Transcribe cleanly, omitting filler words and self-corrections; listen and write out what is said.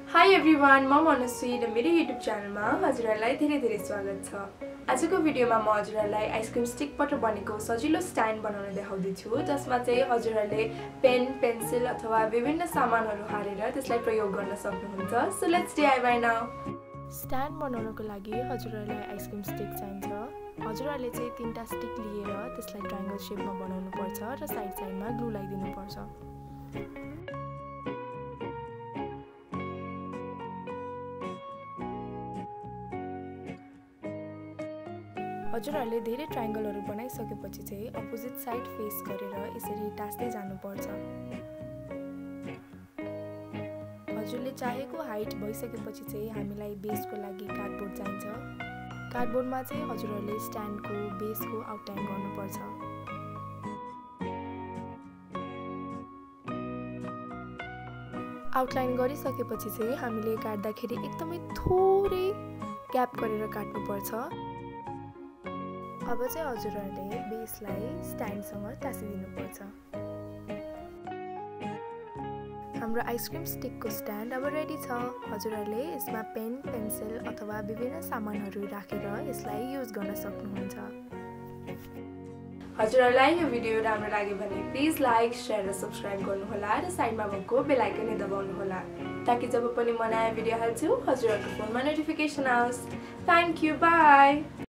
High everyone, म मनस्वी र मेरो युट्युब च्यानलमा हजुरहरूलाई धेरै स्वागत छ। आजको भिडियोमा म हजुरहरूलाई आइसक्रिम स्टिकबाट बनेको सजिलो स्ट्यान्ड बनाउन देखाउँदैछु, जसमा चाहिँ हजुरहरूले पेन, पेन्सिल अथवा विभिन्न सामानहरू हालेर त्यसलाई प्रयोग गर्न सक्नुहुन्छ। So let's DIY now. Stand बनाउनको लागि हजुरहरूलाई आइसक्रिम स्टिक चाहिन्छ। हजुरहरूले चाहिँ 3टा स्टिक लिएर त्यसलाई ट्रायंगल शेपमा बनाउनु पर्छ र साइडमा ग्लु लगाइदिनु पर्छ। हजुरहरूले धेरै ट्रायंगलहरू बनाइसकेपछि चाहिँ अपोजिट साइड फेस गरेर यसरी टास्दै जानुपर्छ। हजुरले चाहेको हाइट भइसकेपछि चाहिँ हामीलाई बेसको लागि कार्डबोर्ड चाहिन्छ। कार्डबोर्डमा चाहिँ हजुरहरूले स्ट्यान्डको बेसको आउटलाइन गर्नुपर्छ। आउटलाइन गरिसकेपछि चाहिँ हामीले काट्दाखेरि एकदमै थोरै ग्याप गरेर काट्नुपर्छ। अब चाहिँ हजुरहरूले बेसलाई स्ट्यान्डसँग टाँसिदिनुपर्छ। हाम्रो आइसक्रिम स्टिकको स्ट्यान्ड अब रेडी छ। हजुरहरूले यसमा पेन, पेन्सिल अथवा विभिन्न सामानहरू राखेर यसलाई युज गर्न सक्नुहुन्छ। हजुरहरूलाई यो भिडियो राम्रो लाग्यो भने प्लिज लाइक, शेयर र सब्स्क्राइब गर्नुहोला र साइडमा भएको बेल आइकन दबाउनुहोला, ताकि जब पनि म नयाँ भिडियो हाल्छु हजुरहरूको फोनमा नोटिफिकेसन आओस्। Thank you, by.